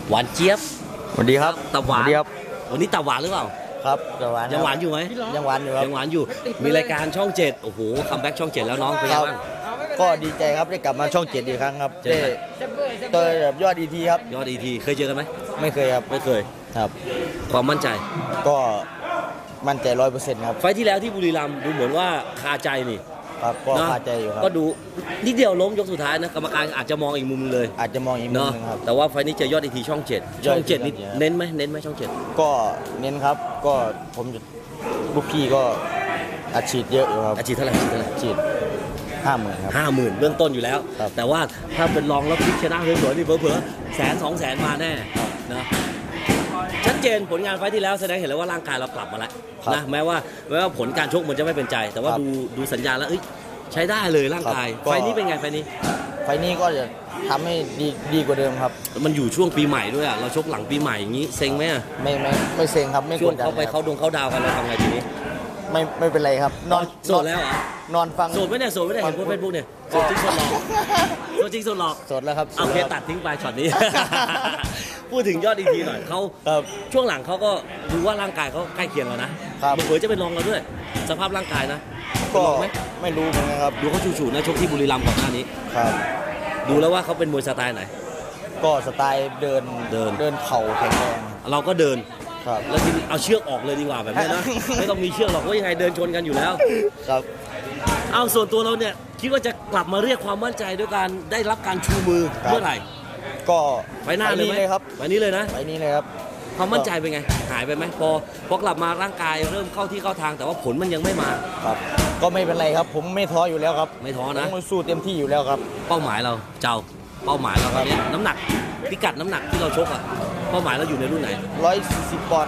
หวานเจี๊ยบสวัสดีครับตับหวานสวัสดีครับวันนี้ตับหวานหรือเปล่าครับตับหวานยังหวานอยู่ไหมยังหวานอยู่ครับยังหวานอยู่มีรายการช่อง7โอ้โหคัมแบ็กช่อง7แล้วน้องเป็นไงบ้างก็ดีใจครับได้กลับมาช่อง7อีกครั้งครับได้ตัวแบบยอดอีทีครับยอดอีทีเคยเจอกันไหมไม่เคยครับไม่เคยครับความมั่นใจก็มั่นใจ100%ครับไฟที่แล้วที่บุรีรัมย์ดูเหมือนว่าคาใจนี่ครับก็คาใจอยู่ครับก็ดูนิดเดียวล้มยกสุดท้ายนะกรรมการอาจจะมองอีกมุมเลยอาจจะมองอีกมุมนึงครับแต่ว่าไฟนี้เจอยอดอีทีช่อง7ช่อง7นี่เน้นไหมช่อง7 ก็เน้นครับก็ผมลูกพี่ก็อัดฉีดเยอะอยู่ครับอัดฉีดเท่าไหร่ฉีด50,000ครับ 50,000เบื้องต้นอยู่แล้วแต่ว่าถ้าเป็นรองแล้วพลิกชนะสวยๆนี่เผลอๆ100,000-200,000มาแน่นะชัดเจนผลงานไฟที่แล้วแสดงเห็นแล้วว่าร่างกายเรากลับมาแล้วนะแม้ว่าผลการชกมันจะไม่เป็นใจแต่ว่าดูสัญญาณแล้วใช้ได้เลยร่างกายไฟนี้เป็นไงไฟนี้ก็จะทำให้ดีกว่าเดิมครับมันอยู่ช่วงปีใหม่ด้วยเราชกหลังปีใหม่อย่างนี้เซ็งไหมไม่เซ็งครับไม่กดดันเขาไปเขาดาวกันเราทำไงทีนี้ไม่เป็นไรครับนอนโสดแล้วนอนฟังโสดไม่ได้เห็นพวกเฟซบุ๊กเนี่ยโสดจริงโสดหลอกโสดแล้วครับโอเคตัดทิ้งไปช็อตนี้พูดถึงยอดอีกทีหน่อยเขาช่วงหลังเขาก็ดูว่าร่างกายเขาใกล้เคียงแล้วนะมันเผยจะเป็นรองเราด้วยสภาพร่างกายนะก็ไม่รู้เหมือนกันครับดูเขาฉูดนะชกที่บุรีรัมย์ก่อนหน้านี้ครับดูแล้วว่าเขาเป็นมวยสไตล์ไหนก็สไตล์เดินเข่าแข็งแรงเราก็เดินแล้วทีนี้เอาเชือกออกเลยดีกว่าแบบนี้นะไม่ต้องมีเชือกหรอกว่ายังไงเดินชนกันอยู่แล้วครับเอาส่วนตัวเราเนี่ยคิดว่าจะกลับมาเรียกความมั่นใจด้วยการได้รับการชูมือเมื่อไหร่ก็ไปหน้าเลยไหมครับไปนี้เลยนะไปนี้เลยครับความมั่นใจเป็นไงหายไปไหมพอกลับมาร่างกายเริ่มเข้าที่เข้าทางแต่ว่าผลมันยังไม่มาครับก็ไม่เป็นไรครับผมไม่ท้ออยู่แล้วครับไม่ท้อนะผมสู้เต็มที่อยู่แล้วครับเป้าหมายเราเป้าหมายเราตอนนี้น้ำหนักพิกัดน้ำหนักที่เราชกเป้าหมายเราอยู่ในรุ่นไหน 140 ปอนด์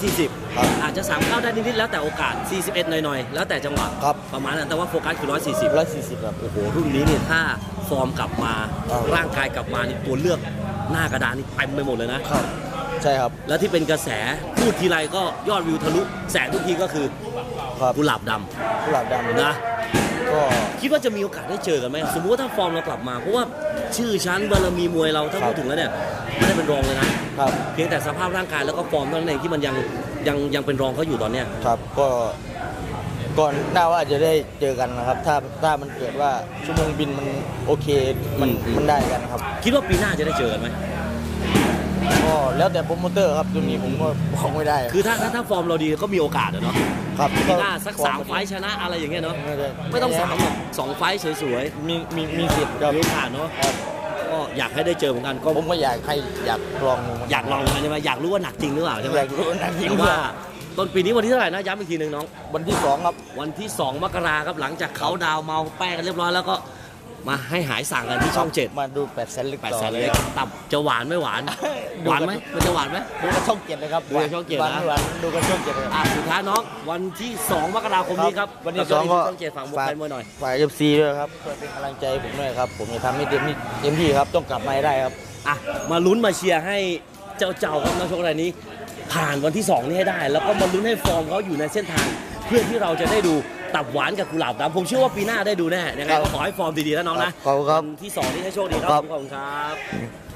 140อาจจะ39ได้นิดๆแล้วแต่โอกาส41หน่อยๆแล้วแต่จังหวะประมาณนั้นแต่ว่าโฟกัสคือ140 ครับโอ้โหรุ่นนี้เนี่ยถ้าฟอร์มกลับมาร่างกายกลับมานี่ตัวเลือกหน้ากระดานนี่เต็มไปหมดเลยนะครับใช่ครับแล้วที่เป็นกระแสพูดทีไรก็ยอดวิวทะลุแสนทุกทีก็คือกุหลาบดำนะก็คิดว่าจะมีโอกาสได้เจอกันไหมสมมติว่าถ้าฟอร์มเรากลับมาเพราะว่าชื่อชั้นบารมีมวยเราถ้าพูดถึงแล้วเนี่ยไม่ได้เป็นรองเลยนะเพียงแต่สภาพร่างกายแล้วก็ฟอร์มเท่านั้นเองที่มันยังเป็นรองเขาอยู่ตอนเนี้ยครับก่อนหน้าว่าจะได้เจอกันนะครับถ้ามันเกิดว่าชั่วโมงบินมันโอเคมันได้กันครับคิดว่าปีหน้าจะได้เจอกันไหมก็แล้วแต่โปรโมเตอร์ครับตรงนี้ผมก็บอกไม่ได้คือถ้าฟอร์มเราดีก็มีโอกาสเนาะครับปีหน้าสัก3 ไฟชนะอะไรอย่างเงี้ยเนาะไม่ต้อง3หรอก2 ไฟสวยๆมีสิทธิ์มีโอกาสเนาะก็อยากให้ได้เจอเหมือนกันก็ผมก็อยากลองใช่ไหมอยากรู้ว่าหนักจริงหรือเปล่าใช่ไหมอยากรู้ว่าหนักจริงว่าต้นปีนี้วันที่เท่าไหร่นะย้ำอีกทีหนึ่งน้องวันที่2ครับวันที่2 มกราครับหลังจากเขาดาวเมาแป้งกันเรียบร้อยแล้วก็มาให้หายสั่งกันที่ช่อง7 มาดู8 แสนเล็กตับจะหวานไม่หวานไหมมันจะหวานไหมดูกันช่อง7เลยครับดูกันช่อง7นะดูกันช่อง7เลยสุดท้ายน้องวันที่2 มกราคมนี้ครับวันที่2ก็ช่อง7ฝั่งบุกไปมวยหน่อยฝ่าย FC ด้วยครับเพื่อเป็นกำลังใจผมด้วยครับผมจะทำให้เต็มที่ครับต้องกลับมาได้ครับมาลุ้นมาเชียร์ให้เจ้าครับนักชกรายนี้ผ่านวันที่2นี้ให้ได้แล้วก็มาลุ้นให้ฟอร์มเขาอยู่ในเส้นทางเพื่อที่เราจะได้ดูตับหวานกับกุหลาบดำผมเชื่อว่าปีหน้าได้ดูแน่ยังไงก็ขอให้ฟอร์มดีๆแล้วน้องนะขอบคุณครับที่2นี้ให้โชคดีครับขอบคุณครับ